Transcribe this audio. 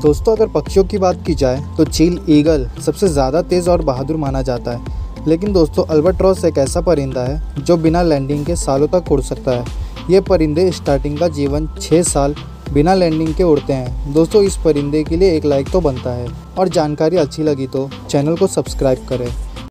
दोस्तों अगर पक्षियों की बात की जाए तो चील ईगल सबसे ज़्यादा तेज़ और बहादुर माना जाता है। लेकिन दोस्तों अल्बाट्रॉस एक ऐसा परिंदा है जो बिना लैंडिंग के सालों तक उड़ सकता है। ये परिंदे स्टार्टिंग का जीवन 6 साल बिना लैंडिंग के उड़ते हैं। दोस्तों इस परिंदे के लिए एक लाइक तो बनता है और जानकारी अच्छी लगी तो चैनल को सब्सक्राइब करें।